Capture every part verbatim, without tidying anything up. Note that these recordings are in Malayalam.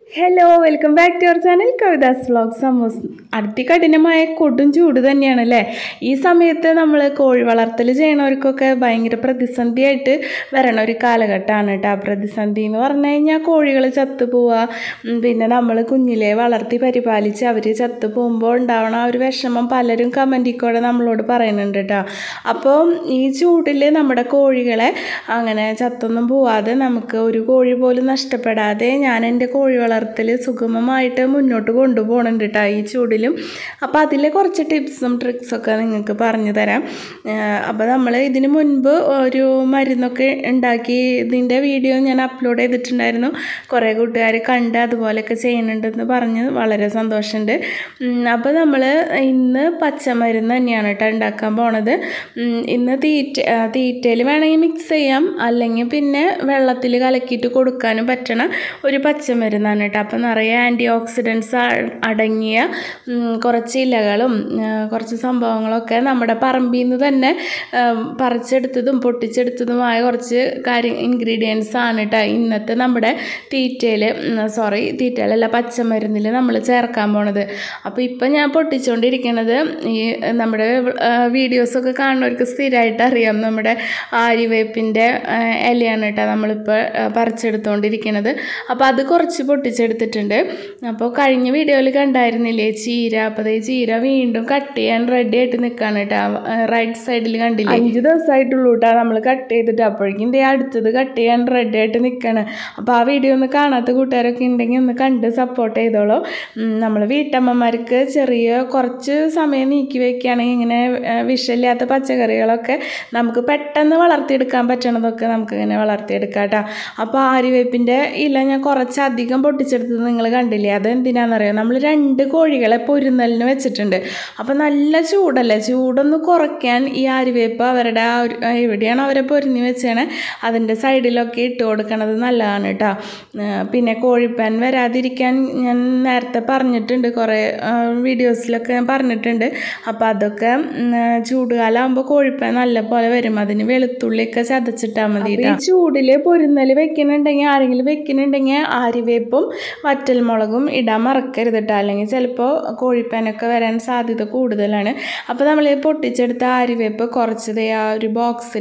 Hello welcome back to our channel Kavitha's vlogs. സമൂസ് അതികഠിനമായ കൊടും ചൂട് തന്നെയാണല്ലേ ഈ സമയത്ത്. നമ്മൾ കോഴി വളർത്തൽ ചെയ്യണവർക്കൊക്കെ ഭയങ്കര പ്രതിസന്ധിയായിട്ട് വരണ ഒരു കാലഘട്ടമാണ് കേട്ടോ. പ്രതിസന്ധി എന്ന് പറഞ്ഞു കഴിഞ്ഞാൽ കോഴികൾ ചത്തുപോവുക, പിന്നെ നമ്മൾ കുഞ്ഞിലെ വളർത്തി പരിപാലിച്ച് അവർ ചത്തു പോകുമ്പോൾ ഉണ്ടാവണ ആ ഒരു വിഷമം പലരും കമൻറ്റിക്കൂടെ നമ്മളോട് പറയുന്നുണ്ട് കേട്ടോ. അപ്പോൾ ഈ ചൂടിൽ നമ്മുടെ കോഴികളെ അങ്ങനെ ചത്തൊന്നും പോവാതെ നമുക്ക് ഒരു കോഴി പോലും നഷ്ടപ്പെടാതെ ഞാൻ എൻ്റെ കോഴി വളർത്തൽ സുഗമമായിട്ട് മുന്നോട്ട് കൊണ്ടുപോകുന്നുണ്ട് കേട്ടോ ഈ ചൂടിലും. അപ്പോൾ അതിലെ കുറച്ച് ടിപ്സും ട്രിക്സൊക്കെ നിങ്ങൾക്ക് പറഞ്ഞു തരാം. അപ്പോൾ നമ്മൾ ഇതിന് മുൻപ് ഒരു മരുന്നൊക്കെ ഉണ്ടാക്കി ഇതിൻ്റെ വീഡിയോ ഞാൻ അപ്ലോഡ് ചെയ്തിട്ടുണ്ടായിരുന്നു. കുറേ കൂട്ടുകാർ കണ്ട് അതുപോലെയൊക്കെ ചെയ്യുന്നുണ്ടെന്ന് പറഞ്ഞ് വളരെ സന്തോഷമുണ്ട്. അപ്പോൾ നമ്മൾ ഇന്ന് പച്ചമരുന്ന് തന്നെയാണ് കേട്ടോ ഉണ്ടാക്കാൻ പോണത്. ഇന്ന് തീറ്റ തീറ്റയിൽ വേണമെങ്കിൽ മിക്സ് ചെയ്യാം, അല്ലെങ്കിൽ പിന്നെ വെള്ളത്തിൽ കലക്കിയിട്ട് കൊടുക്കാനും പറ്റണ ഒരു പച്ചമരുന്നാണ് കേട്ടോ. അപ്പോൾ നിറയെ ആൻറ്റി ഓക്സിഡൻസ് അടങ്ങിയ കുറച്ച് ഇലകളും കുറച്ച് സംഭവങ്ങളൊക്കെ നമ്മുടെ പറമ്പിൽ നിന്ന് തന്നെ പറിച്ചെടുത്തതും പൊട്ടിച്ചെടുത്തതുമായ കുറച്ച് കാര്യം ഇൻഗ്രീഡിയൻസ് ആണ് കേട്ടോ ഇന്നത്തെ നമ്മുടെ തീറ്റയിൽ സോറി തീറ്റയിലല്ല പച്ചമരുന്നിൽ നമ്മൾ ചേർക്കാൻ പോണത്. അപ്പോൾ ഇപ്പം ഞാൻ പൊട്ടിച്ചുകൊണ്ടിരിക്കുന്നത് ഈ നമ്മുടെ വീഡിയോസൊക്കെ കാണുന്നവർക്ക് സ്ഥിരമായിട്ട് അറിയാം, നമ്മുടെ ആര്യവേപ്പിൻ്റെ ഇലയാണ് കേട്ടോ നമ്മളിപ്പോൾ പറിച്ചെടുത്തുകൊണ്ടിരിക്കുന്നത്. അപ്പോൾ അത് കുറച്ച് പൊട്ടിച്ചെടുത്തിട്ടുണ്ട്. അപ്പോൾ കഴിഞ്ഞ വീഡിയോയിൽ കണ്ടായിരുന്നില്ലേ ചീര, അപ്പോൾ ഈ ചീര വീണ്ടും കട്ട് ചെയ്യാൻ റെഡി ആയിട്ട് നിൽക്കുകയാണ് കേട്ടോ. റൈറ്റ് സൈഡിൽ കണ്ടില്ലേ, അഞ്ച് ദിവസമായിട്ടുള്ളൂ കേട്ടോ നമ്മൾ കട്ട് ചെയ്തിട്ട്. അപ്പോഴേക്കും ഇതേ അടുത്തത് കട്ട് ചെയ്യാൻ റെഡി ആയിട്ട് നിൽക്കുകയാണ്. അപ്പോൾ ആ വീഡിയോ ഒന്ന് കാണാത്ത കൂട്ടുകാരൊക്കെ ഉണ്ടെങ്കിൽ ഒന്ന് കണ്ട് സപ്പോർട്ട് ചെയ്തോളൂ. നമ്മൾ വീട്ടമ്മമാർക്ക് ചെറിയ കുറച്ച് സമയം നീക്കി വയ്ക്കുകയാണെങ്കിൽ ഇങ്ങനെ വിഷമില്ലാത്ത പച്ചക്കറികളൊക്കെ നമുക്ക് പെട്ടെന്ന് വളർത്തിയെടുക്കാൻ പറ്റണതൊക്കെ നമുക്ക് ഇങ്ങനെ വളർത്തിയെടുക്കാം കേട്ടോ. അപ്പോൾ ആര്യവേപ്പിൻ്റെ ഇല ഞാൻ കുറച്ചധികം പൊട്ടിച്ചെടുത്തത് നിങ്ങൾ കണ്ടില്ലേ. അതെന്തിനാണെന്നറിയാം, നമ്മൾ രണ്ട് കോഴികളെ പൊരുന്നലിന് വെച്ചിട്ടുണ്ട്. അപ്പോൾ നല്ല ചൂടല്ലേ, ചൂടൊന്ന് കുറയ്ക്കാൻ ഈ ആര്യവേപ്പ് അവരുടെ ആ ഒരു എവിടെയാണ് അവരെ പൊരിഞ്ഞ് വെച്ചാണ് അതിൻ്റെ സൈഡിലൊക്കെ ഇട്ട് കൊടുക്കണത് നല്ലതാണ് കേട്ടോ. പിന്നെ കോഴിപ്പാൻ വരാതിരിക്കാൻ ഞാൻ നേരത്തെ പറഞ്ഞിട്ടുണ്ട്, കുറേ വീഡിയോസിലൊക്കെ ഞാൻ പറഞ്ഞിട്ടുണ്ട്. അപ്പോൾ അതൊക്കെ ചൂടുകാലമാകുമ്പോൾ കോഴിപ്പാൻ നല്ല പോലെ വരും. അതിന് വെളുത്തുള്ളിയൊക്കെ ചതച്ചിട്ടാൽ മതി. ഈ ചൂടിൽ പൊരുന്നൽ വെക്കുന്നുണ്ടെങ്കിൽ ആരെങ്കിലും വെക്കുന്നുണ്ടെങ്കിൽ ആര്യവേപ്പും വറ്റൽമുളകും ഇടാൻ മറക്കരുത് കേട്ടോ, അല്ലെങ്കിൽ ചിലപ്പോൾ കോഴിപ്പാനൊക്കെ വരാൻ സാധ്യത കൂടുതലാണ്. അപ്പോൾ നമ്മൾ പൊട്ടിച്ചെടുത്ത ആര്യവേപ്പ് കുറച്ചത് ആ ഒരു ബോക്സിൽ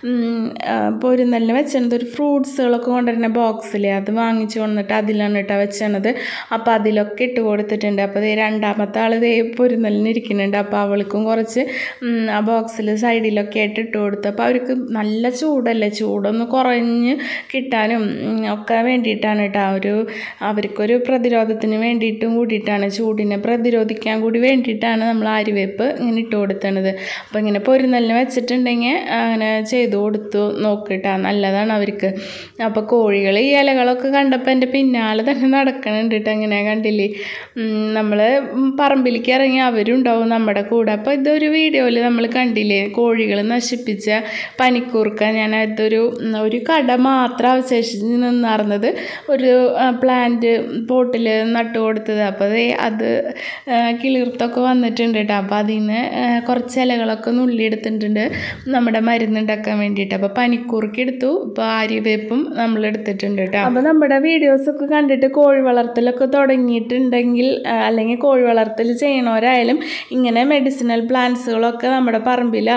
പൊരുന്നലിന് വെച്ചത് ഒരു ഫ്രൂട്ട്സുകളൊക്കെ കൊണ്ടുവരുന്ന ബോക്സിൽ അത് വാങ്ങിച്ചു കൊണ്ടിട്ട് അതിലാണ് കേട്ടോ വെച്ചത്. അപ്പോൾ അതിലൊക്കെ ഇട്ട് കൊടുത്തിട്ടുണ്ട്. അപ്പോൾ ഇത് രണ്ടാമത്തെ ആൾ ഇതേ പൊരുന്നലിന് ഇരിക്കുന്നുണ്ട്. അപ്പോൾ അവൾക്കും കുറച്ച് ആ ബോക്സിൽ സൈഡിലൊക്കെ ആയിട്ട് ഇട്ട് കൊടുത്തു. അപ്പോൾ അവർക്ക് നല്ല ചൂടല്ലേ, ചൂടൊന്ന് കുറഞ്ഞ് കിട്ടാനും ഒക്കെ വേണ്ടിയിട്ടാണ് കേട്ടോ. ഒരു അവർക്കൊരു പ്രതിരോധത്തിന് വേണ്ടിയിട്ടും കൂടിയിട്ടാണ്, ചൂടിനെ പ്രതിരോധിക്കാൻ കൂടി വേണ്ടിയിട്ടാണ് നമ്മൾ ആര്യവേപ്പ് ഇങ്ങനെ ഇട്ട് കൊടുത്തത്. അപ്പോൾ ഇങ്ങനെ പൊരുന്നലിന് വെച്ചിട്ടുണ്ടെങ്കിൽ അങ്ങനെ ചെയ്തു കൊടുത്തു നോക്കിട്ടാ, നല്ലതാണ് അവർക്ക്. അപ്പോൾ കോഴികൾ ഈ ഇലകളൊക്കെ കണ്ടപ്പോൾ എൻ്റെ പിന്നാലെ തന്നെ നടക്കണുണ്ട് കേട്ടോ. അങ്ങനെ കണ്ടില്ലേ, നമ്മൾ പറമ്പിലേക്ക് ഇറങ്ങി അവരുണ്ടാവും നമ്മുടെ കൂടെ. അപ്പോൾ ഇതൊരു വീഡിയോയിൽ നമ്മൾ കണ്ടില്ലേ കോഴികൾ നശിപ്പിച്ച പനിക്കൂർക്ക. ഞാൻ അതൊരു ഒരു കട മാത്രം അവശേഷിച്ച് നിന്നാർന്നത് ഒരു പ്ലാന്റ് പോട്ടിൽ നട്ടു കൊടുത്തത്. അപ്പോൾ അത് കിളിർത്തൊക്കെ വന്നിട്ടുണ്ട് കേട്ടോ. അപ്പോൾ അതിൽ നിന്ന് കുറച്ച് ഇലകളൊക്കെ നുള്ളിയെടുത്തിട്ടുണ്ട് നമ്മുടെ മരുന്നുണ്ടാക്കാൻ വേണ്ടിയിട്ട്. അപ്പോൾ പനിക്കൂർക്ക എടുത്തു, ഇപ്പോൾ ആര്യവേപ്പും നമ്മൾ എടുത്തിട്ടുണ്ട് കേട്ടോ. അപ്പോൾ നമ്മുടെ വീഡിയോസൊക്കെ കണ്ടിട്ട് കോഴി വളർത്തലൊക്കെ തുടങ്ങിയിട്ടുണ്ടെങ്കിൽ അല്ലെങ്കിൽ കോഴി വളർത്തൽ ചെയ്യണവരായാലും ഇങ്ങനെ മെഡിസിനൽ പ്ലാന്റ്സുകളൊക്കെ നമ്മുടെ പറമ്പിലോ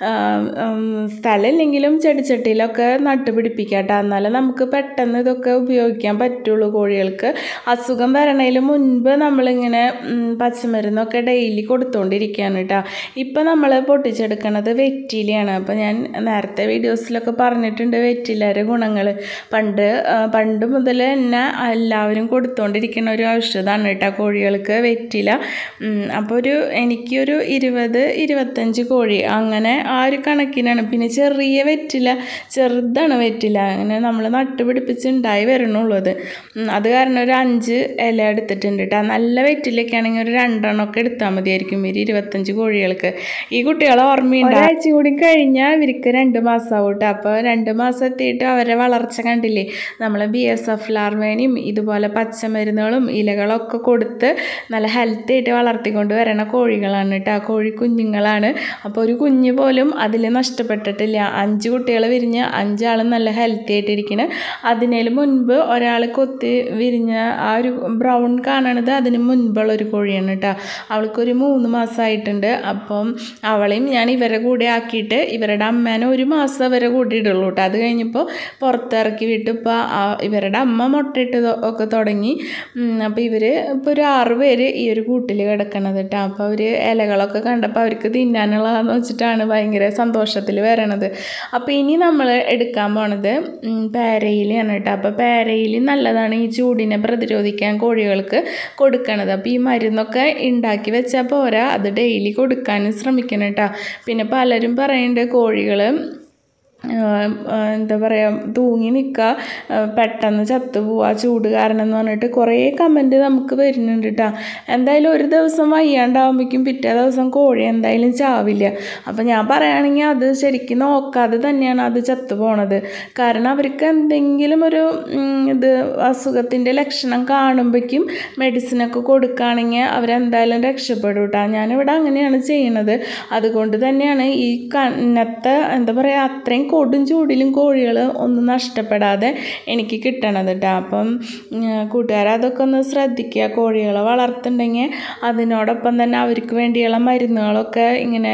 സ്ഥലമില്ലെങ്കിലും ചെടിച്ചട്ടിയിലൊക്കെ നട്ടുപിടിപ്പിക്കാം കേട്ടോ. എന്നാലും നമുക്ക് പെട്ടെന്ന് ഇതൊക്കെ ഉപയോഗിക്കാൻ പറ്റുള്ളൂ. കോഴികൾക്ക് അസുഖം വരണതിന് മുൻപ് നമ്മളിങ്ങനെ പച്ചമരുന്നൊക്കെ ഡെയിലി കൊടുത്തുകൊണ്ടിരിക്കുകയാണ് കേട്ടോ. ഇപ്പം നമ്മൾ പൊട്ടിച്ചെടുക്കണത് വെറ്റിലയാണ്. അപ്പോൾ ഞാൻ നേരത്തെ വീഡിയോസിലൊക്കെ പറഞ്ഞിട്ടുണ്ട് വെറ്റിലയുടെ ഗുണങ്ങൾ. പണ്ട് പണ്ട് മുതൽ തന്നെ എല്ലാവരും കൊടുത്തുകൊണ്ടിരിക്കുന്ന ഒരു ഔഷധമാണ് കേട്ടോ കോഴികൾക്ക് വെറ്റില. അപ്പോൾ ഒരു എനിക്കൊരു ഇരുപത് ഇരുപത്തഞ്ച് കോഴി അങ്ങനെ ആ ഒരു കണക്കിനാണ്. പിന്നെ ചെറിയ വെറ്റില, ചെറുതാണ് വെറ്റില, അങ്ങനെ നമ്മൾ നട്ടുപിടിപ്പിച്ചുണ്ടായി വരണുള്ളൂ. അത് അത് കാരണം ഒരു അഞ്ച് ഇല എടുത്തിട്ടുണ്ട് കേട്ടോ. നല്ല വെറ്റിലൊക്കെ ആണെങ്കിൽ ഒരു രണ്ടെണ്ണമൊക്കെ എടുത്താൽ മതിയായിരിക്കും ഒരു ഇരുപത്തഞ്ച് കോഴികൾക്ക്. ഈ കുട്ടികളെ ഓർമ്മയുണ്ട്, ഒരാഴ്ച കൂടി കഴിഞ്ഞാൽ ഇവർക്ക് രണ്ട് മാസമാവും കേട്ടോ. അപ്പോൾ രണ്ട് മാസം എത്തിയിട്ട് അവരെ വളർച്ച കണ്ടില്ലേ. നമ്മൾ ബി എസ് എഫ് ലാർവേനെയും ഇതുപോലെ പച്ചമരുന്നുകളും ഇലകളൊക്കെ കൊടുത്ത് നല്ല ഹെൽത്തി ആയിട്ട് വളർത്തിക്കൊണ്ട് വരണ കോഴികളാണ് കേട്ടോ, കോഴി കുഞ്ഞുങ്ങളാണ്. അപ്പോൾ ഒരു കുഞ്ഞ് പോലും അതിൽ നഷ്ടപ്പെട്ടിട്ടില്ല. അഞ്ച് കുട്ടികൾ വിരിഞ്ഞ് അഞ്ചാളും നല്ല ഹെൽത്തി ആയിട്ടിരിക്കണം. അതിനേലും മുൻപ് ഒരാൾ കൊത്തി വിരിഞ്ഞ ആ ഒരു ബ്രൗൺ കാണണത് അതിന് മുൻപുള്ളൊരു കോഴിയാണ് കേട്ടോ. അവൾക്കൊരു മൂന്ന് മാസമായിട്ടുണ്ട്. അപ്പം അവളെയും ഞാൻ ഇവരെ കൂടെ ആക്കിയിട്ട് ഇവരുടെ അമ്മേനെ ഒരു മാസം വരെ കൂടി ഇടുള്ളൂ കേട്ടോ. അത് കഴിഞ്ഞപ്പോൾ പുറത്തിറക്കി വിട്ട് ഇപ്പോൾ ഇവരുടെ അമ്മ മുട്ടയിട്ട് ഒക്കെ തുടങ്ങി. അപ്പോൾ ഇവർ ഇപ്പോൾ ഒരു ആറ് പേര് ഈ ഒരു കൂട്ടിൽ കിടക്കണത് കേട്ടോ. അപ്പോൾ അവർ ഇലകളൊക്കെ കണ്ടപ്പോൾ അവർക്ക് തിന്നാനുള്ളതെന്ന് വെച്ചിട്ടാണ് ഭയങ്കര സന്തോഷത്തിൽ വരണത്. അപ്പോൾ ഇനി നമ്മൾ എടുക്കാൻ പോണത് പേരയിലാണ് കേട്ടോ. അപ്പോൾ പേരയിൽ നല്ലതാണ് ഈ ചൂടിനെ പ്രതിരോധിക്കാൻ കോഴികൾക്ക് കൊടുക്കണത്. അപ്പോൾ ഈ മരുന്നൊക്കെ ഉണ്ടാക്കി വെച്ചാൽ പോരാ, അത് ഡെയിലി കൊടുക്കാനും ശ്രമിക്കണം കേട്ടോ. പിന്നെ പലരും പറയുന്നുണ്ട് കോഴികൾ എന്താ പറയുക തൂങ്ങി നിൽക്കുക, പെട്ടെന്ന് ചത്തുപോവുക ചൂട് കാരണം എന്ന് പറഞ്ഞിട്ട് കുറേ കമൻറ്റ് നമുക്ക് വരുന്നുണ്ട് കേട്ടോ. എന്തായാലും ഒരു ദിവസം വയ്യാണ്ടാവുമ്പോഴേക്കും പിറ്റേ ദിവസം കോഴി എന്തായാലും ചാവില്ല. അപ്പോൾ ഞാൻ പറയുകയാണെങ്കിൽ അത് ശരിക്കും നോക്കാതെ തന്നെയാണ് അത് ചത്തു പോണത്. കാരണം അവർക്ക് എന്തെങ്കിലും ഒരു ഇത് അസുഖത്തിൻ്റെ ലക്ഷണം കാണുമ്പോഴേക്കും മെഡിസിനൊക്കെ കൊടുക്കുകയാണെങ്കിൽ അവരെന്തായാലും രക്ഷപ്പെടും കേട്ടോ. ഞാനിവിടെ അങ്ങനെയാണ് ചെയ്യണത്. അതുകൊണ്ട് തന്നെയാണ് ഈ കന്നത്തെ എന്താ പറയുക അത്രയും കൊടും ചൂടിലും കോഴികൾ ഒന്നും നഷ്ടപ്പെടാതെ എനിക്ക് കിട്ടണത് കേട്ടോ. അപ്പം കൂട്ടുകാർ അതൊക്കെ ഒന്ന് ശ്രദ്ധിക്കുക. കോഴികളെ വളർത്തുന്നുണ്ടെങ്കിൽ അതിനോടൊപ്പം തന്നെ അവർക്ക് വേണ്ടിയുള്ള മരുന്നുകളൊക്കെ ഇങ്ങനെ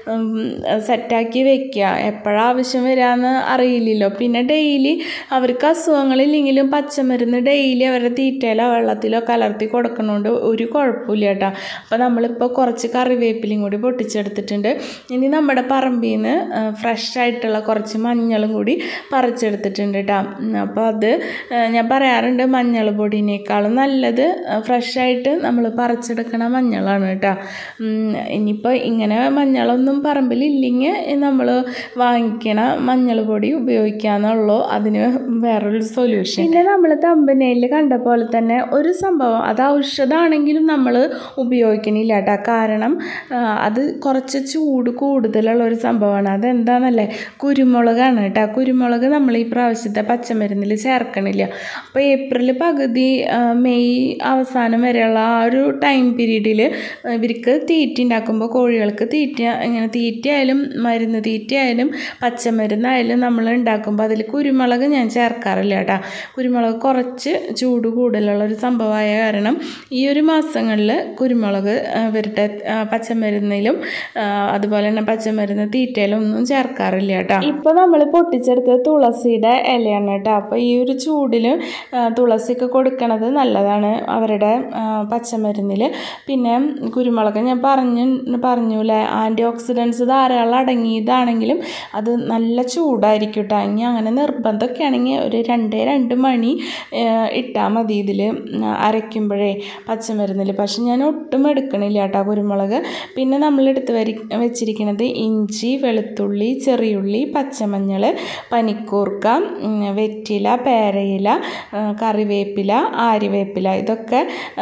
സെറ്റാക്കി വെക്കുക. എപ്പോഴാണ് ആവശ്യം വരാമെന്ന് അറിയില്ലല്ലോ. പിന്നെ ഡെയിലി അവർക്ക് അസുഖങ്ങളില്ലെങ്കിലും പച്ചമരുന്ന് ഡെയിലി അവരുടെ തീറ്റയിലോ വെള്ളത്തിലോ കലർത്തി കൊടുക്കണോണ്ട് ഒരു കുഴപ്പമില്ല കേട്ടോ. അപ്പോൾ നമ്മളിപ്പോൾ കുറച്ച് കറിവേപ്പിലയും കൂടി പൊട്ടിച്ചെടുത്തിട്ടുണ്ട്. ഇനി നമ്മുടെ പറമ്പിൽ നിന്ന് ഫ്രഷ് ആയിട്ടുള്ള കുറച്ച് മഞ്ഞളും കൂടി പറിച്ചെടുത്തിട്ടുണ്ട് കേട്ടോ. അപ്പോൾ അത് ഞാൻ പറയാറുണ്ട്, മഞ്ഞൾ പൊടിനേക്കാളും നല്ലത് ഫ്രഷായിട്ട് നമ്മൾ പറിച്ചെടുക്കണ മഞ്ഞളാണ് കേട്ടോ. ഇനിയിപ്പോൾ ഇങ്ങനെ മഞ്ഞളൊന്നും പറമ്പിലില്ലെങ്കിൽ നമ്മൾ വാങ്ങിക്കണ മഞ്ഞൾ പൊടി ഉപയോഗിക്കാന്നുള്ളൂ അതിന് വേറൊരു സൊല്യൂഷൻ. പിന്നെ നമ്മൾ തമ്പനയിൽ കണ്ട പോലെ തന്നെ ഒരു സംഭവം, അത് ഔഷധമാണെങ്കിലും നമ്മൾ ഉപയോഗിക്കണില്ല കേട്ടോ. കാരണം അത് കുറച്ച് ചൂട് കൂടുതലുള്ള ഒരു സംഭവമാണ്. അതെന്താണെന്നല്ലേ, കുരുമുളകാണ് കേട്ടോ. കുരുമുളക് നമ്മൾ ഈ പ്രാവശ്യത്തെ പച്ചമരുന്നിൽ ചേർക്കണില്ല. അപ്പോൾ ഏപ്രിൽ പകുതി മെയ് അവസാനം വരെയുള്ള ആ ഒരു ടൈം പീരീഡിൽ ഇവർക്ക് തീറ്റ ഉണ്ടാക്കുമ്പോൾ കോഴികൾക്ക് തീറ്റ ഇങ്ങനെ തീറ്റയായാലും മരുന്ന് തീറ്റയായാലും പച്ചമരുന്നായാലും നമ്മൾ ഉണ്ടാക്കുമ്പോൾ അതിൽ കുരുമുളക് ഞാൻ ചേർക്കാറില്ല കേട്ടോ. കുരുമുളക് കുറച്ച് ചൂട് കൂടുതലുള്ള ഒരു സംഭവമായ കാരണം ഈ ഒരു മാസങ്ങളിൽ കുരുമുളക് ഇവരുടെ പച്ചമരുന്നിലും അതുപോലെ തന്നെ പച്ചമരുന്ന് തീറ്റയിലും ഒന്നും ചേർക്കാറില്ല കേട്ടോ. ഇപ്പോൾ നമ്മൾ പൊട്ടിച്ചെടുത്തത് തുളസിയുടെ ഇലയാണ് കേട്ടോ. അപ്പോൾ ഈ ഒരു ചൂടിൽ തുളസിയൊക്കെ കൊടുക്കണത് നല്ലതാണ് അവരുടെ പച്ചമരുന്നിൽ. പിന്നെ കുരുമുളക് ഞാൻ പറഞ്ഞു പറഞ്ഞൂല്ലേ ആൻറ്റി ഓക്സിഡൻസ് ധാരാളം അടങ്ങിയതാണെങ്കിലും അത് നല്ല ചൂടായിരിക്കും കേട്ടോ. ഇനി അങ്ങനെ നിർബന്ധമൊക്കെ ആണെങ്കിൽ ഒരു രണ്ടേ രണ്ട് മണി ഇട്ടാൽ മതി ഇതിൽ അരയ്ക്കുമ്പോഴേ പച്ചമരുന്നിൽ. പക്ഷെ ഞാൻ ഒട്ടും എടുക്കണില്ല കേട്ടോ കുരുമുളക്. പിന്നെ നമ്മളെടുത്ത് വരി വെച്ചിരിക്കുന്നത് ഇഞ്ചി, വെളുത്തുള്ളി, ചെറിയുള്ളി, പച്ചമഞ്ഞൾ, പനിക്കൂർക്ക, വെറ്റില, പേരയില, കറിവേപ്പില, ആര്യവേപ്പില. ഇതൊക്കെ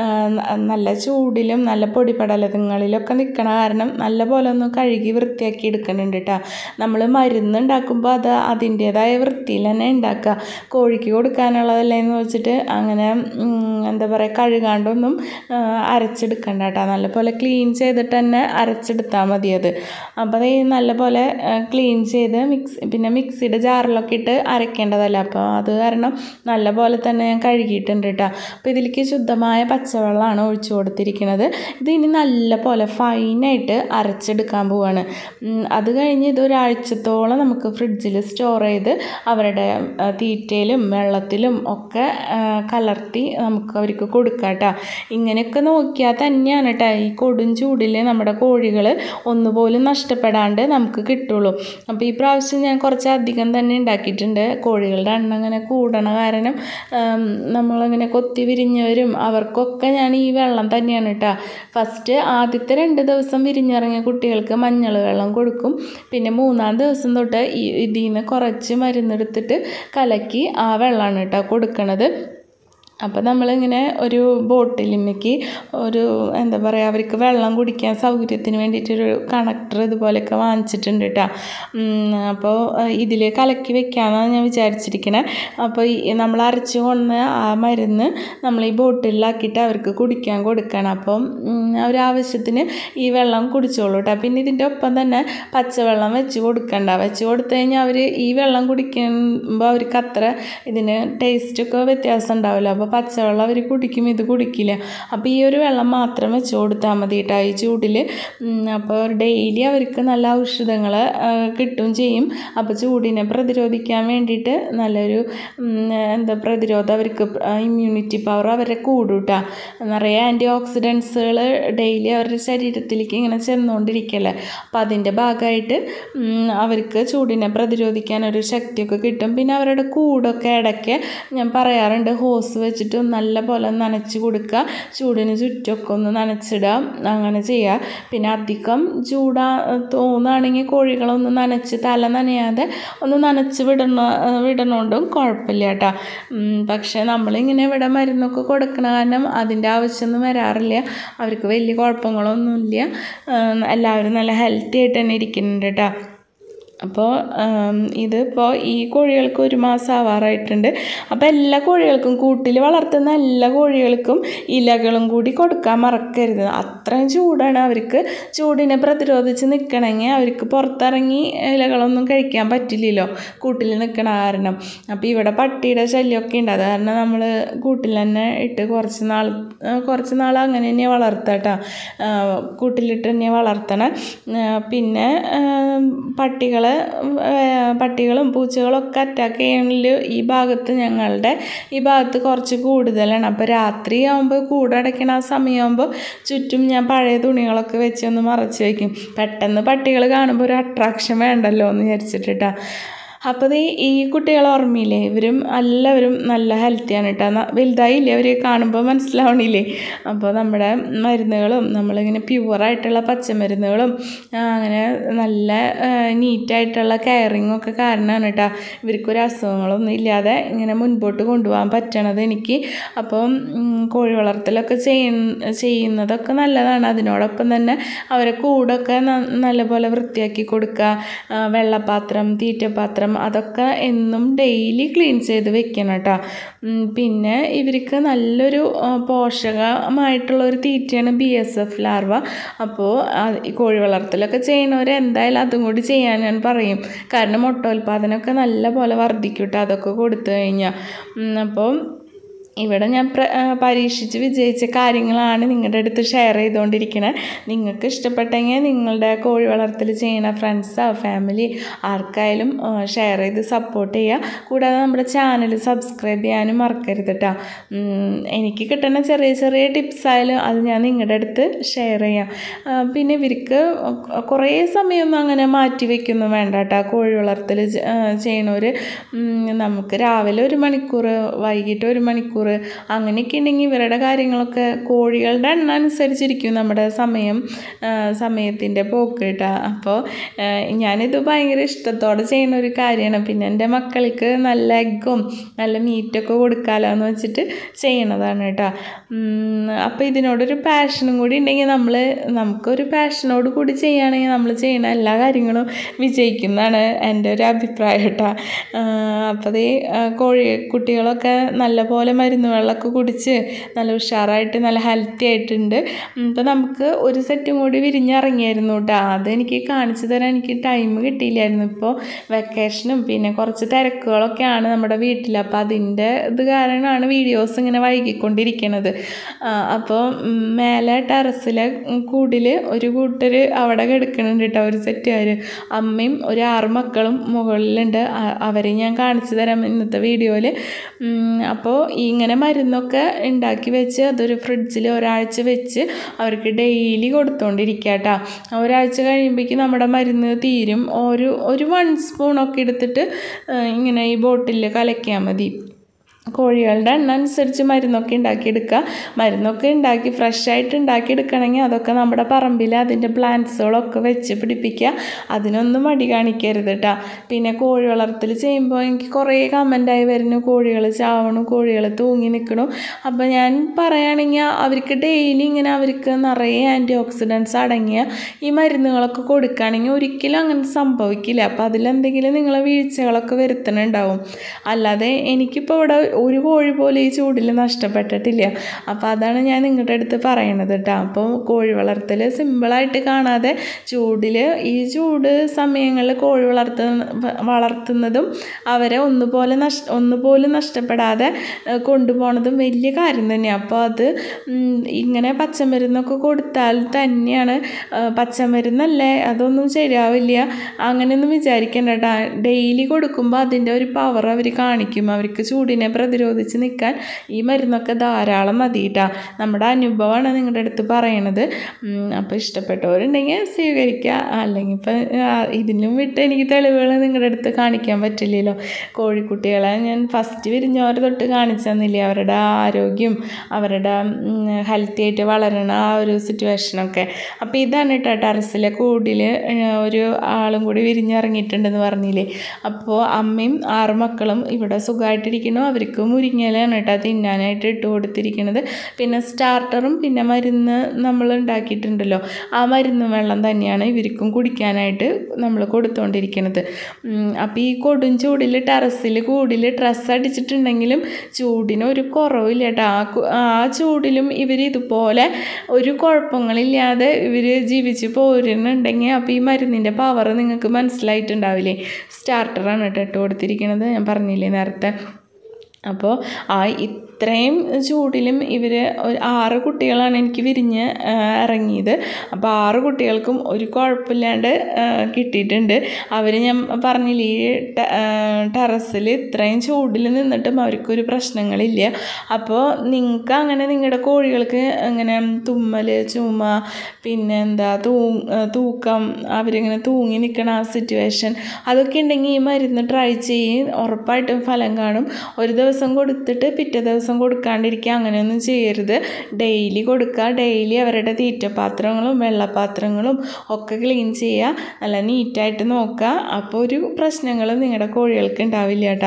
നല്ല ചൂടിലും നല്ല പൊടിപടലങ്ങളിലൊക്കെ നിൽക്കണ കാരണം നല്ല പോലെ ഒന്ന് കഴുകി വൃത്തിയാക്കി എടുക്കുന്നുണ്ട് കേട്ടോ. നമ്മൾ മരുന്ന് ഉണ്ടാക്കുമ്പോൾ അത് അതിൻ്റേതായ വൃത്തിയിൽ തന്നെ ഉണ്ടാക്കുക. കോഴിക്ക് കൊടുക്കാനുള്ളതല്ലേ എന്ന് വെച്ചിട്ട് അങ്ങനെ എന്താ പറയുക കഴുകാണ്ടൊന്നും അരച്ചെടുക്കണ്ട കേട്ടോ. നല്ലപോലെ ക്ലീൻ ചെയ്തിട്ട് തന്നെ അരച്ചെടുത്താൽ മതി അത്. അപ്പോൾ അത് നല്ലപോലെ ക്ലീൻ ചെയ്ത് മിക്സ് പിന്നെ മിക്സിയുടെ ജാറിലൊക്കെ ഇട്ട് അരയ്ക്കേണ്ടതല്ല. അപ്പോൾ അത് കാരണം നല്ല പോലെ തന്നെ ഞാൻ കഴുകിയിട്ടുണ്ട് കേട്ടോ. അപ്പോൾ ഇതിലേക്ക് ശുദ്ധമായ പച്ചവെള്ളമാണ് ഒഴിച്ചു കൊടുത്തിരിക്കുന്നത്. ഇത് ഇനി നല്ല പോലെ ഫൈനായിട്ട് അരച്ചെടുക്കാൻ പോവാണ്. അത് കഴിഞ്ഞ് ഇത് ഒരാഴ്ചത്തോളം നമുക്ക് ഫ്രിഡ്ജിൽ സ്റ്റോർ ചെയ്ത് അവരുടെ തീറ്റയിലും വെള്ളത്തിലും ഒക്കെ കലർത്തി നമുക്ക് അവർക്ക് കൊടുക്കാം കേട്ടോ. ഇങ്ങനെയൊക്കെ നോക്കിയാൽ തന്നെയാണ് കേട്ടോ ഈ കൊടും ചൂടിൽ നമ്മുടെ കോഴികൾ ഒന്നുപോലും നഷ്ടപ്പെടാണ്ട് നമുക്ക് കിട്ടുള്ളൂ. അപ്പോൾ ഈ പ്രാവശ്യം ഞാൻ കുറച്ച് അധികം തന്നെ ഉണ്ടാക്കിയിട്ടുണ്ട്. കോഴികളുടെ എണ്ണം അങ്ങനെ കൂടണ കാരണം നമ്മളിങ്ങനെ കൊത്തി വിരിഞ്ഞവരും അവർക്കൊക്കെ ഞാൻ ഈ വെള്ളം തന്നെയാണ് കേട്ടോ. ഫസ്റ്റ് ആദ്യത്തെ രണ്ട് ദിവസം വിരിഞ്ഞിറങ്ങിയ കുട്ടികൾക്ക് മഞ്ഞൾ വെള്ളം കൊടുക്കും. പിന്നെ മൂന്നാം ദിവസം തൊട്ട് ഈ ഇതിൽ നിന്ന് കുറച്ച് മരുന്നെടുത്തിട്ട് കലക്കി ആ വെള്ളമാണ് കേട്ടോ കൊടുക്കണത്. അപ്പോൾ നമ്മളിങ്ങനെ ഒരു ബോട്ടിലിലേക്ക് ഒരു എന്താ പറയുക അവർക്ക് വെള്ളം കുടിക്കാൻ സൗകര്യത്തിന് വേണ്ടിയിട്ടൊരു കണക്ടർ ഇതുപോലെയൊക്കെ വാങ്ങിച്ചിട്ടുണ്ട് കേട്ടോ. അപ്പോൾ ഇതിൽ കലക്കി വെക്കാമെന്നാണ് ഞാൻ വിചാരിച്ചിരിക്കണേ. അപ്പോൾ ഈ നമ്മൾ അരച്ച് കൊണ്ട ആ മരുന്ന് നമ്മൾ ഈ ബോട്ടിലാക്കിയിട്ട് അവർക്ക് കുടിക്കാൻ കൊടുക്കണം. അപ്പം ഒരാവശ്യത്തിന് ഈ വെള്ളം കുടിച്ചോളൂ കേട്ടോ. പിന്നെ ഇതിൻ്റെ ഒപ്പം തന്നെ പച്ചവെള്ളം വെച്ച് കൊടുക്കണ്ട. വെച്ച് കൊടുത്തു കഴിഞ്ഞാൽ അവർ ഈ വെള്ളം കുടിക്കുമ്പോൾ അവർക്ക് അത്ര ഇതിന് ടേസ്റ്റൊക്കെ വ്യത്യാസം ഉണ്ടാവില്ല. അപ്പോൾ പച്ചവെള്ളം അവർ കുടിക്കും, ഇത് കുടിക്കില്ല. അപ്പോൾ ഈ ഒരു വെള്ളം മാത്രം വെച്ച് കൊടുത്താൽ മതി കേട്ടോ ഈ ചൂടിൽ. അപ്പോൾ ഡെയിലി അവർക്ക് നല്ല ഔഷധങ്ങൾ കിട്ടും ചെയ്യും. അപ്പോൾ ചൂടിനെ പ്രതിരോധിക്കാൻ വേണ്ടിയിട്ട് നല്ലൊരു എന്താ പ്രതിരോധം അവർക്ക്, ഇമ്മ്യൂണിറ്റി പവർ അവരെ കൂടും കേട്ടോ. നിറയെ ആൻറ്റി ഓക്സിഡൻസുകൾ ഡെയിലി അവരുടെ ശരീരത്തിലേക്ക് ഇങ്ങനെ ചെന്നുകൊണ്ടിരിക്കല്ലേ. അപ്പം അതിൻ്റെ ഭാഗമായിട്ട് അവർക്ക് ചൂടിനെ പ്രതിരോധിക്കാൻ ഒരു ശക്തിയൊക്കെ കിട്ടും. പിന്നെ അവരുടെ കൂടൊക്കെ ഇടയ്ക്ക് ഞാൻ പറയാറുണ്ട് ഹോസ് വെച്ചിട്ട് നല്ല പോലെ നനച്ച് കൊടുക്കുക, ചൂടിന് ചുറ്റൊക്കെ ഒന്ന് നനച്ചിടുക, അങ്ങനെ ചെയ്യുക. പിന്നെ അധികം ചൂടാ തോന്നുകയാണെങ്കിൽ കോഴികളൊന്ന് നനച്ച് തല നനയാതെ ഒന്ന് നനച്ച് വിടണ വിടണോണ്ടും കുഴപ്പമില്ല കേട്ടോ. പക്ഷേ നമ്മളിങ്ങനെ ഇവിടെ മരുന്നൊക്കെ കൊടുക്കണ കാരണം അതിൻ്റെ ആവശ്യമൊന്നും വരാറില്ല. അവർക്ക് വലിയ കുഴപ്പങ്ങളൊന്നുമില്ല. എല്ലാവരും നല്ല ഹെൽത്തി ആയിട്ട് തന്നെ ഇരിക്കുന്നുണ്ട് കേട്ടോ. അപ്പോൾ ഇതിപ്പോൾ ഈ കോഴികൾക്ക് ഒരു മാസം ആവാറായിട്ടുണ്ട്. അപ്പോൾ എല്ലാ കോഴികൾക്കും, കൂട്ടിൽ വളർത്തുന്ന എല്ലാ കോഴികൾക്കും ഇലകളും കൂടി കൊടുക്കാൻ മറക്കരുത്. അത്രയും ചൂടാണ്. അവർക്ക് ചൂടിനെ പ്രതിരോധിച്ച് നിൽക്കണമെങ്കിൽ അവർക്ക് പുറത്തിറങ്ങി ഇലകളൊന്നും കഴിക്കാൻ പറ്റില്ലല്ലോ കൂട്ടിൽ നിൽക്കണ കാരണം. അപ്പോൾ ഇവിടെ പട്ടിയുടെ ശല്യമൊക്കെ ഉണ്ട്. അത് കാരണം നമ്മൾ കൂട്ടിൽ തന്നെ ഇട്ട് കുറച്ച് നാൾ കുറച്ച് നാൾ അങ്ങനെ തന്നെ വളർത്താം കേട്ടോ. കൂട്ടിലിട്ട് തന്നെ വളർത്തണം. പിന്നെ പട്ടികളെ പട്ടികളും പൂച്ചകളൊക്കെ അറ്റാക്ക് ചെയ്യണതിൽ ഈ ഭാഗത്ത്, ഞങ്ങളുടെ ഈ ഭാഗത്ത് കുറച്ച് കൂടുതലാണ്. അപ്പോൾ രാത്രി ആകുമ്പോൾ കൂടടയ്ക്കണ ആ സമയമാകുമ്പോൾ ചുറ്റും ഞാൻ പഴയ തുണികളൊക്കെ വെച്ച് ഒന്ന് മറച്ച് വയ്ക്കും. പെട്ടെന്ന് പട്ടികൾ കാണുമ്പോൾ ഒരു അട്രാക്ഷൻ വേണ്ടല്ലോ എന്ന് വിചാരിച്ചിട്ടാ. അപ്പോൾ ഇത് ഈ കുട്ടികളെ ഓർമ്മയില്ലേ, ഇവരും എല്ലാവരും നല്ല ഹെൽത്തിയാണ് കേട്ടോ. വലുതായില്ലേ അവർ കാണുമ്പോൾ മനസ്സിലാവണില്ലേ. അപ്പോൾ നമ്മുടെ മരുന്നുകളും നമ്മളിങ്ങനെ പ്യുവറായിട്ടുള്ള പച്ചമരുന്നുകളും അങ്ങനെ നല്ല നീറ്റായിട്ടുള്ള കെയറിങ്ങും ഒക്കെ കാരണമാണ് കേട്ടോ ഇവർക്കൊരു അസുഖങ്ങളൊന്നും ഇല്ലാതെ ഇങ്ങനെ മുൻപോട്ട് കൊണ്ടുപോകാൻ പറ്റണത് എനിക്ക്. അപ്പം കോഴി വളർത്തലൊക്കെ ചെയ്യുന്ന ചെയ്യുന്നതൊക്കെ നല്ലതാണ്. അതിനോടൊപ്പം തന്നെ അവരെ കൂടൊക്കെ നല്ലപോലെ വൃത്തിയാക്കി കൊടുക്കുക. വെള്ളപ്പാത്രം, തീറ്റപ്പാത്രം അതൊക്കെ എന്നും ഡെയിലി ക്ലീൻ ചെയ്ത് വെക്കണം കേട്ടോ. പിന്നെ ഇവർക്ക് നല്ലൊരു പോഷകമായിട്ടുള്ളൊരു തീറ്റയാണ് ബി എസ് എഫ് ലാർവ. അപ്പോൾ ഈ കോഴി വളർത്തലൊക്കെ ചെയ്യണവർ എന്തായാലും അതും കൂടി ചെയ്യാൻ ഞാൻ പറയും. കാരണം മുട്ടോൽപാദനമൊക്കെ നല്ല പോലെ വർദ്ധിക്കും കേട്ടോ അതൊക്കെ കൊടുത്തു കഴിഞ്ഞാൽ. അപ്പോൾ ഇവിടെ ഞാൻ പ്ര പരീക്ഷിച്ച് വിജയിച്ച കാര്യങ്ങളാണ് നിങ്ങളുടെ അടുത്ത് ഷെയർ ചെയ്തുകൊണ്ടിരിക്കുന്നത്. നിങ്ങൾക്ക് ഇഷ്ടപ്പെട്ടെങ്കിൽ നിങ്ങളുടെ കോഴി വളർത്തൽ ചെയ്യുന്ന ഫ്രണ്ട്സോ ഫാമിലി ആർക്കായാലും ഷെയർ ചെയ്ത് സപ്പോർട്ട് ചെയ്യുക. കൂടാതെ നമ്മുടെ ചാനൽ സബ്സ്ക്രൈബ് ചെയ്യാനും മറക്കരുത് കേട്ടോ. എനിക്ക് കിട്ടുന്ന ചെറിയ ചെറിയ ടിപ്സായാലും അത് ഞാൻ നിങ്ങളുടെ അടുത്ത് ഷെയർ ചെയ്യാം. പിന്നെ ഇവർക്ക് കുറേ സമയമൊന്നും അങ്ങനെ മാറ്റി വയ്ക്കൊന്നും വേണ്ട കേട്ടോ. കോഴി വളർത്തൽ ചെയ്യണവർ നമുക്ക് രാവിലെ ഒരു മണിക്കൂർ, വൈകിട്ട് ഒരു മണിക്കൂർ അങ്ങനെയൊക്കെ ഉണ്ടെങ്കിൽ ഇവരുടെ കാര്യങ്ങളൊക്കെ കോഴികളുടെ എണ്ണം അനുസരിച്ചിരിക്കും നമ്മുടെ സമയം, സമയത്തിൻ്റെ പോക്ക് കേട്ടോ. അപ്പോൾ ഞാനിത് ഭയങ്കര ഇഷ്ടത്തോടെ ചെയ്യുന്ന ഒരു കാര്യമാണ്. പിന്നെ എൻ്റെ മക്കൾക്ക് നല്ല എഗ്ഗും നല്ല മീറ്റൊക്കെ കൊടുക്കാമല്ലോ എന്ന് വെച്ചിട്ട് ചെയ്യണതാണ് കേട്ടോ. അപ്പോൾ ഇതിനോടൊരു പാഷനും കൂടി ഉണ്ടെങ്കിൽ നമ്മൾ നമുക്കൊരു പാഷനോട് കൂടി ചെയ്യുകയാണെങ്കിൽ നമ്മൾ ചെയ്യുന്ന എല്ലാ കാര്യങ്ങളും വിജയിക്കുന്നതാണ് എൻ്റെ ഒരു അഭിപ്രായം കേട്ടോ. അപ്പോൾ ഈ കോഴി കുട്ടികളൊക്കെ നല്ലപോലെ മരുന്ന് വെള്ളമൊക്കെ കുടിച്ച് നല്ല ഉഷാറായിട്ട് നല്ല ഹെൽത്തി ആയിട്ടുണ്ട്. ഇപ്പോൾ നമുക്ക് ഒരു സെറ്റും കൂടി വിരിഞ്ഞിറങ്ങിയായിരുന്നു കേട്ടോ. അതെനിക്ക് കാണിച്ചു തരാൻ എനിക്ക് ടൈം കിട്ടിയില്ലായിരുന്നു. ഇപ്പോൾ വെക്കേഷനും പിന്നെ കുറച്ച് തിരക്കുകളൊക്കെയാണ് നമ്മുടെ വീട്ടിൽ. അപ്പോൾ അതിൻ്റെ ഇത് കാരണമാണ് വീഡിയോസ് ഇങ്ങനെ വൈകിക്കൊണ്ടിരിക്കുന്നത്. അപ്പോൾ മേലെ ടെറസിലെ കൂടിൽ ഒരു കൂട്ടർ അവിടെ കിടക്കുന്നുണ്ട് കേട്ടോ, ഒരു സെറ്റുകാർ. അമ്മയും ഒരു ആറ് മക്കളും മുകളിലുണ്ട്. അവരെ ഞാൻ കാണിച്ചു തരാം ഇന്നത്തെ വീഡിയോയിൽ. അപ്പോൾ ഇങ്ങനെ മരുന്നൊക്കെ ഉണ്ടാക്കി വെച്ച് അതൊരു ഫ്രിഡ്ജിൽ ഒരാഴ്ച വെച്ച് അവർക്ക് ഡെയിലി കൊടുത്തുകൊണ്ടിരിക്കുക കേട്ടോ. ഒരാഴ്ച കഴിയുമ്പോഴേക്കും നമ്മുടെ മരുന്ന് തീരും. ഒരു ഒരു വൺ സ്പൂണൊക്കെ എടുത്തിട്ട് ഇങ്ങനെ ഈ ബോട്ടിൽ കലക്കിയാൽ മതി. കോഴികളുടെ എണ്ണം അനുസരിച്ച് മരുന്നൊക്കെ ഉണ്ടാക്കിയെടുക്കുക. മരുന്നൊക്കെ ഉണ്ടാക്കി ഫ്രഷായിട്ട് ഉണ്ടാക്കിയെടുക്കണമെങ്കിൽ അതൊക്കെ നമ്മുടെ പറമ്പിൽ അതിൻ്റെ പ്ലാന്റ്സുകളൊക്കെ വെച്ച് പിടിപ്പിക്കുക. അതിനൊന്നും മടി കാണിക്കരുത് കേട്ടോ. പിന്നെ കോഴി വളർത്തൽ ചെയ്യുമ്പോൾ എനിക്ക് കുറേ കമൻ്റായി വരുന്നു, കോഴികൾ ചാവണു, കോഴികൾ തൂങ്ങി നിൽക്കണു. അപ്പോൾ ഞാൻ പറയുകയാണെങ്കിൽ അവർക്ക് ഡെയിലി ഇങ്ങനെ അവർക്ക് നിറയെ ആൻറ്റി ഓക്സിഡൻസ് അടങ്ങിയ ഈ മരുന്നുകളൊക്കെ കൊടുക്കുകയാണെങ്കിൽ ഒരിക്കലും അങ്ങനെ സംഭവിക്കില്ല. അപ്പോൾ അതിലെന്തെങ്കിലും നിങ്ങൾ വീഴ്ചകളൊക്കെ വരുത്തണുണ്ടാവും. അല്ലാതെ എനിക്കിപ്പോൾ ഇവിടെ ഒരു കോഴി പോലും ഈ ചൂടിൽ നഷ്ടപ്പെട്ടിട്ടില്ല. അപ്പോൾ അതാണ് ഞാൻ നിങ്ങളുടെ അടുത്ത് പറയണത് കേട്ടോ. അപ്പോൾ കോഴി വളർത്തൽ സിമ്പിളായിട്ട് കാണാതെ ചൂടിൽ ഈ ചൂട് സമയങ്ങളിൽ കോഴി വളർത്ത വളർത്തുന്നതും അവരെ ഒന്നുപോലെ നഷ് ഒന്നുപോലും നഷ്ടപ്പെടാതെ കൊണ്ടുപോകുന്നതും വലിയ കാര്യം തന്നെയാണ്. അപ്പോൾ അത് ഇങ്ങനെ പച്ചമരുന്നൊക്കെ കൊടുത്താൽ തന്നെയാണ്, പച്ചമരുന്നല്ലേ അതൊന്നും ശരിയാവില്ല അങ്ങനെയൊന്നും വിചാരിക്കേണ്ട കേട്ടോ. ഡെയിലി കൊടുക്കുമ്പോൾ അതിൻ്റെ ഒരു പവർ അവർ കാണിക്കും. അവർക്ക് ചൂടിനെ പ്രതിരോധിച്ച് നിൽക്കാൻ ഈ മരുന്നൊക്കെ ധാരാളം മതി കേട്ടോ. നമ്മുടെ അനുഭവമാണ് നിങ്ങളുടെ അടുത്ത് പറയണത്. അപ്പോൾ ഇഷ്ടപ്പെട്ടവരുണ്ടെങ്കിൽ സ്വീകരിക്കുക. അല്ലെങ്കിൽ ഇപ്പം ഇതിനും വിട്ട് എനിക്ക് തെളിവുകൾ നിങ്ങളുടെ അടുത്ത് കാണിക്കാൻ പറ്റില്ലല്ലോ. കോഴിക്കുട്ടികളെ ഞാൻ ഫസ്റ്റ് വിരിഞ്ഞവർ തൊട്ട് കാണിച്ചു തന്നില്ലേ, അവരുടെ ആരോഗ്യം, അവരുടെ ഹെൽത്തി ആയിട്ട് വളരണ ആ ഒരു സിറ്റുവേഷനൊക്കെ. അപ്പോൾ ഇതാണ് കേട്ടോ ടെറസിലെ കൂടിൽ ഒരു ആളും കൂടി വിരിഞ്ഞിറങ്ങിയിട്ടുണ്ടെന്ന് പറഞ്ഞില്ലേ. അപ്പോൾ അമ്മയും ആറ് മക്കളും ഇവിടെ സുഖമായിട്ടിരിക്കുന്നു. അവർക്ക് മുരിങ്ങയിലാണ് കേട്ടോ തിന്നാനായിട്ട് ഇട്ട് കൊടുത്തിരിക്കുന്നത്. പിന്നെ സ്റ്റാർട്ടറും പിന്നെ മരുന്ന് നമ്മൾ ഉണ്ടാക്കിയിട്ടുണ്ടല്ലോ, ആ മരുന്ന് വെള്ളം തന്നെയാണ് ഇവർക്കും കുടിക്കാനായിട്ട് നമ്മൾ കൊടുത്തുകൊണ്ടിരിക്കുന്നത്. അപ്പോൾ ഈ കൊടും ചൂടിൽ ടെറസിൽ കൂടിൽ ഡ്രസ്സ് അടിച്ചിട്ടുണ്ടെങ്കിലും ചൂടിന് ഒരു കുറവില്ല കേട്ടോ. ആ ആ ചൂടിലും ഇവർ ഇതുപോലെ ഒരു കുഴപ്പങ്ങളില്ലാതെ ഇവർ ജീവിച്ച് പോരുന്നുണ്ടെങ്കിൽ അപ്പോൾ ഈ മരുന്നിൻ്റെ പവർ നിങ്ങൾക്ക് മനസ്സിലായിട്ടുണ്ടാവില്ലേ. സ്റ്റാർട്ടറാണ് കേട്ടോ ഇട്ട് കൊടുത്തിരിക്കുന്നത്, ഞാൻ പറഞ്ഞില്ലേ നേരത്തെ. അപ്പോൾ ആ ഇത്രയും ചൂടിലും ഇവർ ഒരു ആറ് കുട്ടികളാണ് എനിക്ക് വിരിഞ്ഞ് ഇറങ്ങിയത്. അപ്പോൾ ആറ് കുട്ടികൾക്കും ഒരു കുഴപ്പമില്ലാണ്ട് കിട്ടിയിട്ടുണ്ട്. അവർ ഞാൻ പറഞ്ഞില്ലേ ഈ ടെറസിൽ ഇത്രയും ചൂടിൽ നിന്നിട്ടും അവർക്കൊരു പ്രശ്നങ്ങളില്ല. അപ്പോൾ നിങ്ങൾക്ക് അങ്ങനെ നിങ്ങളുടെ കോഴികൾക്ക് അങ്ങനെ തുമ്മൽ, ചുമ, പിന്നെ എന്താ തൂ തൂക്കം, അവരിങ്ങനെ തൂങ്ങി നിൽക്കണ ആ സിറ്റുവേഷൻ, അതൊക്കെ ഉണ്ടെങ്കിൽ ഈ മരുന്ന് ട്രൈ ചെയ്യും, ഉറപ്പായിട്ടും ഫലം കാണും. ഒരു ദിവസം കൊടുത്തിട്ട് പിറ്റേ ദിവസം കൊടുക്കാണ്ടിരിക്കുക, അങ്ങനെയൊന്നും ചെയ്യരുത്. ഡെയിലി കൊടുക്കുക. ഡെയിലി അവരുടെ തീറ്റപാത്രങ്ങളും വെള്ളപാത്രങ്ങളും ഒക്കെ ക്ലീൻ ചെയ്യുക, നല്ല നീറ്റായിട്ട് നോക്കുക. അപ്പോൾ ഒരു പ്രശ്നങ്ങളും നിങ്ങളുടെ കോഴികൾക്ക് ഉണ്ടാവില്ല കേട്ടോ.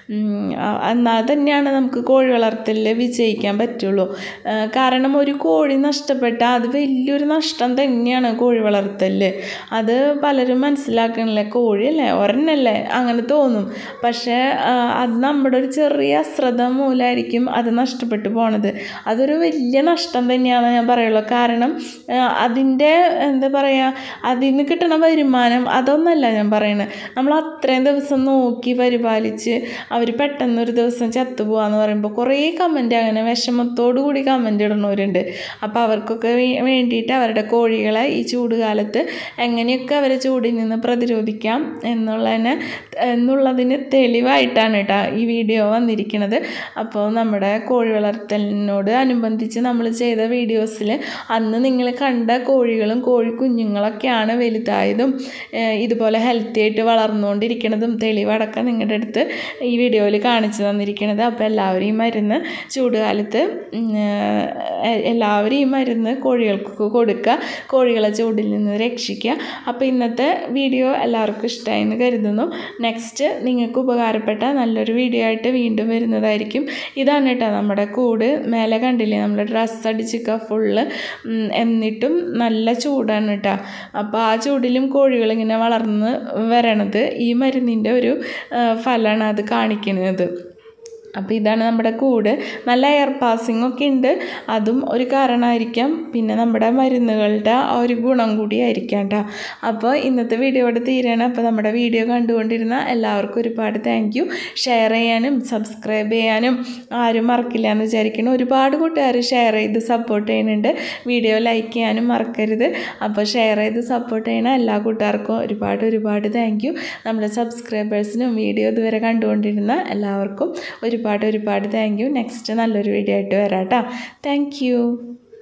എന്നാൽ തന്നെയാണ് നമുക്ക് കോഴി വളർത്തലിൽ വിജയിക്കാൻ പറ്റുള്ളൂ. കാരണം ഒരു കോഴി നഷ്ടപ്പെട്ടാൽ അത് വലിയൊരു നഷ്ടം തന്നെയാണ് കോഴി വളർത്തലിൽ. അത് പലരും മനസ്സിലാക്കണില്ല. കോഴിയല്ലേ, ഒരെണ്ണല്ലേ അങ്ങനെ തോന്നും. പക്ഷേ അത് നമ്മുടെ ഒരു ചെറിയ അശ്രദ്ധ മൂലമായിരിക്കും അത് നഷ്ടപ്പെട്ടു പോണത്. അതൊരു വലിയ നഷ്ടം തന്നെയാണ് ഞാൻ പറയുള്ളൂ. കാരണം അതിൻ്റെ എന്താ പറയുക, അതിൽ നിന്ന് കിട്ടണ വരുമാനം അതൊന്നല്ല ഞാൻ പറയുന്നത്. നമ്മൾ അത്രയും ദിവസം നോക്കി പരിപാലിച്ച് അവർ പെട്ടെന്നൊരു ദിവസം ചത്തുപോകാന്ന് പറയുമ്പോൾ കുറേ കമൻറ്റ് അങ്ങനെ വിഷമത്തോടു കൂടി കമൻറ്റ് ഇടുന്നവരുണ്ട്. അപ്പോൾ അവർക്കൊക്കെ വേണ്ടിയിട്ട് അവരുടെ കോഴികളെ ഈ ചൂട് കാലത്ത് എങ്ങനെയൊക്കെ അവരെ ചൂടിൽ നിന്ന് പ്രതിരോധിക്കാം എന്നുള്ളതിനെ എന്നുള്ളതിന് തെളിവായിട്ടാണ് കേട്ടോ ഈ വീഡിയോ വന്നിരിക്കുന്നത്. അപ്പോൾ നമ്മുടെ കോഴി വളർത്തലിനോട് അനുബന്ധിച്ച് നമ്മൾ ചെയ്ത വീഡിയോസിൽ അന്ന് നിങ്ങൾ കണ്ട കോഴികളും കോഴി കുഞ്ഞുങ്ങളൊക്കെയാണ് വലുതായതും ഇതുപോലെ ഹെൽത്തി ആയിട്ട് വളർന്നുകൊണ്ടിരിക്കുന്നതും തെളിവടക്കം നിങ്ങളുടെ അടുത്ത് ഈ വീഡിയോയിൽ കാണിച്ചു തന്നിരിക്കുന്നത്. അപ്പോൾ എല്ലാവരും ഈ മരുന്ന് ചൂടുകാലത്ത് എല്ലാവരും ഈ മരുന്ന് കോഴികൾക്ക് കൊടുക്കുക, കോഴികളെ ചൂടിൽ നിന്ന് രക്ഷിക്കുക. അപ്പോൾ ഇന്നത്തെ വീഡിയോ എല്ലാവർക്കും ഇഷ്ടമായി എന്ന് കരുതുന്നു. നെക്സ്റ്റ് നിങ്ങൾക്ക് ഉപകാരപ്പെട്ട നല്ലൊരു വീഡിയോ ആയിട്ട് വീണ്ടും വരുന്നതായിരിക്കും. ഇതാണ് കേട്ടോ നമ്മുടെ കൂട്. മേലെ കണ്ടില്ലേ നമ്മൾ ഡ്രസ്സ് അടിച്ചിക്കുക ഫുള്ള്, എന്നിട്ടും നല്ല ചൂടാണ് കേട്ടോ. അപ്പോൾ ആ ചൂടിലും കോഴികളിങ്ങനെ വളർന്ന് വരണത് ഈ മരുന്നിൻ്റെ ഒരു ഫലമാണ് അത് കാണിക്കുന്നത്. അപ്പോൾ ഇതാണ് നമ്മുടെ കൂട്. നല്ല എയർ പാസിംഗ് ഒക്കെ ഉണ്ട്, അതും ഒരു കാരണമായിരിക്കാം. പിന്നെ നമ്മുടെ മരുന്നുകളുടെ ആ ഒരു ഗുണം കൂടി ആയിരിക്കാം കേട്ടോ. അപ്പോൾ ഇന്നത്തെ വീഡിയോ ഇവിടെ തീരാണ്. അപ്പോൾ നമ്മുടെ വീഡിയോ കണ്ടുകൊണ്ടിരുന്ന എല്ലാവർക്കും ഒരുപാട് താങ്ക് യു. ഷെയർ ചെയ്യാനും സബ്സ്ക്രൈബ് ചെയ്യാനും ആരും മറക്കില്ല എന്ന് വിചാരിക്കണം. ഒരുപാട് കൂട്ടുകാർ ഷെയർ ചെയ്ത് സപ്പോർട്ട് ചെയ്യുന്നുണ്ട്. വീഡിയോ ലൈക്ക് ചെയ്യാനും മറക്കരുത്. അപ്പോൾ ഷെയർ ചെയ്ത് സപ്പോർട്ട് ചെയ്യണ എല്ലാ കൂട്ടുകാർക്കും ഒരുപാട് ഒരുപാട് താങ്ക് യു. നമ്മുടെ സബ്സ്ക്രൈബേഴ്സിനും വീഡിയോ ഇതുവരെ കണ്ടുകൊണ്ടിരുന്ന എല്ലാവർക്കും ഒരു ഒരുപാട് ഒരുപാട് താങ്ക് യു. നെക്സ്റ്റ് നല്ലൊരു വീഡിയോ ആയിട്ട് വരാം കേട്ടോ. Thank U.